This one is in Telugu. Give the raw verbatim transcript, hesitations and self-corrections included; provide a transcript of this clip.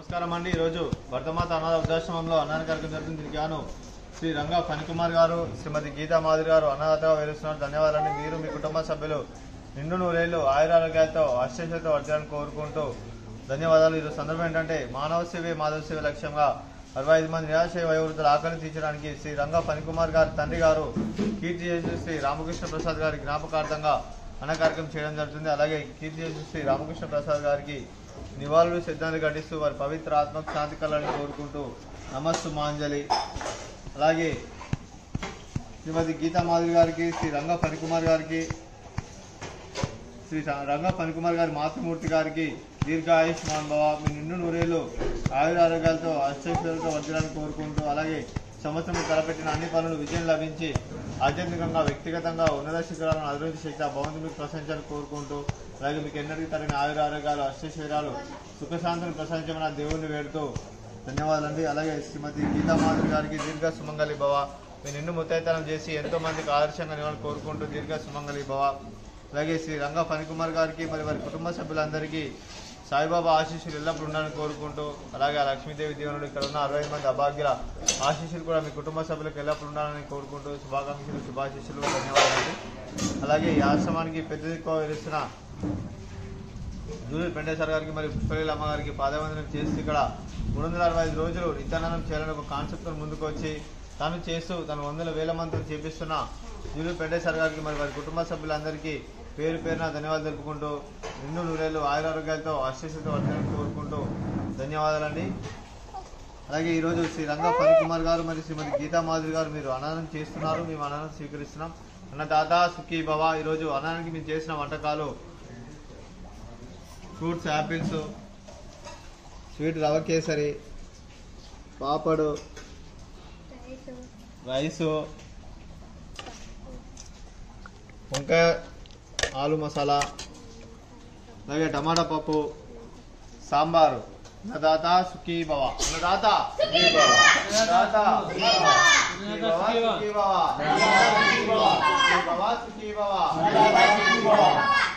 నమస్కారం అండి। ఈరోజు భరతమాత అనాథ వృద్ధాశ్రమంలో అన్నదాన కార్యక్రమం జరుగుతుంది। దీనికి గాను శ్రీ రంగా ఫణికుమార్ గారు, శ్రీమతి గీతా మాధురి గారు అనాథగా వెలుస్తున్నారు। ధన్యవాదాలండి। మీరు మీ కుటుంబ సభ్యులు నిండు నూరేళ్లు ఆయురారోగ్యాలతో అష్టైశ్వర్యాలతో వర్ధిల్లాలని కోరుకుంటూ ధన్యవాదాలు। ఈరోజు సందర్భం ఏంటంటే మానవ సేవే మాధవ సేవ లక్ష్యంగా అరవై ఐదు మంది నిరాశ్రయ వయోవృద్ధుల ఆకలిని తీర్చడానికి శ్రీ రంగా ఫణికుమార్ గారి తండ్రి గారు కీర్తి చేసి శ్రీ రామకృష్ణ ప్రసాద్ గారి జ్ఞాపకార్థంగా అన్న కార్యక్రమం చేయడం జరుగుతుంది। అలాగే కీర్తి చేసి శ్రీ రామకృష్ణ ప్రసాద్ గారికి నివాళులు శ్రద్ధాంజలి ఘటిస్తూ వారి పవిత్ర ఆత్మకు శాంతి కలాలని కోరుకుంటూ నమస్తు మాంజలి। అలాగే శ్రీమతి గీతా మాధురి గారికి, శ్రీ రంగా ఫణికుమార్ గారికి, శ్రీ రంగా ఫణికుమార్ గారి మాతృమూర్తి గారికి దీర్ఘాయుష్మాన్ భవ, మీ నిండు నూరేళ్లు ఆయుర ఆరోగ్యాలతో అష్టైశ్వర్యాలతో వర్ధిల్లాలని కోరుకుంటూ అలాగే సంవత్సరం తలపెట్టిన అన్ని పనులు విజయం లభించి ఆధ్యాత్మికంగా వ్యక్తిగతంగా ఉన్నత శిఖరాలను అభివృద్ధి శక్తి ఆ భగవంతుని ప్రశంసాలు కోరుకుంటూ అలాగే మీకు ఎన్నటికీ తగిన ఆయుర ఆరోగ్యాలు అష్టైశ్వర్యాలు సుఖశాంతులు ప్రశంసమని దేవుణ్ణి వేడుతూ ధన్యవాదాలండి। అలాగే శ్రీమతి గీతా మాధురి గారికి దీర్ఘ సుమంగళి భవ, మీ నిండు ముత్తైతనం చేసి ఎంతో మందికి ఆదర్శంగా నివాళులు కోరుకుంటూ దీర్ఘ సుమంగళి భవ। అలాగే శ్రీ రంగా ఫణికుమార్ గారికి మరి వారి కుటుంబ సభ్యులందరికీ సాయిబాబా ఆశీస్సులు ఎల్లప్పుడు ఉండాలని కోరుకుంటూ అలాగే ఆ లక్ష్మీదేవి దేవునుడు ఇక్కడ ఉన్న అరవై మంది అభాగ్యుల ఆశీస్సులు కూడా మీ కుటుంబ సభ్యులకు ఎల్లప్పుడు ఉండాలని కోరుకుంటూ శుభాకాంక్షలు శుభాశీస్సులు ధన్యవాదాలు। అలాగే ఈ ఆశ్రమానికి పెద్ద దిక్కు వెలుస్తున్న జూలూరు పెండేశ్వర గారికి మరియు పుష్పలీల అమ్మ గారికి పాదవందనం చేసి ఇక్కడ మూడు వందల అరవై ఐదు రోజులు నిత్యానందం చేయాలని ఒక కాన్సెప్ట్తో ముందుకు వచ్చి తాను చేస్తూ తను వందల వేల మందితో చేపిస్తున్న జూలూరు పెండేశ్వర గారికి మరి వారి కుటుంబ సభ్యులందరికీ పేరు పేరున ధన్యవాదాలు తెలుపుకుంటూ నిండు నూరేళ్లు ఆయురారోగ్యాలతో అష్టైశ్వర్యాలతో వర్ధిల్లాలని కోరుకుంటూ ధన్యవాదాలండి। అలాగే ఈరోజు శ్రీ రంగా ఫణికుమార్ గారు మరియు శ్రీమతి గీతా మాధురి గారు మీరు అన్నదానం చేస్తున్నారు, మేము అన్నదానం స్వీకరిస్తున్నాం। అన్నదాత సుఖీ భవ। ఈరోజు అన్నదానానికి మేము చేసిన వంటకాలు fruits, apples, sweet rava kesari, పాపడు, రైసు, వంకాయ ఆలు మసాలా, అలాగే టమాటా పప్పు, సాంబారు। అన్నదాత సుఖీ భవ, అన్నదాత సుఖీ భవ, అన్నదాత సుఖీ భవ, సుఖీ భవ, సుఖీ భవ, సుఖీ భవ, సుఖీ భవ, సుఖీ భవ।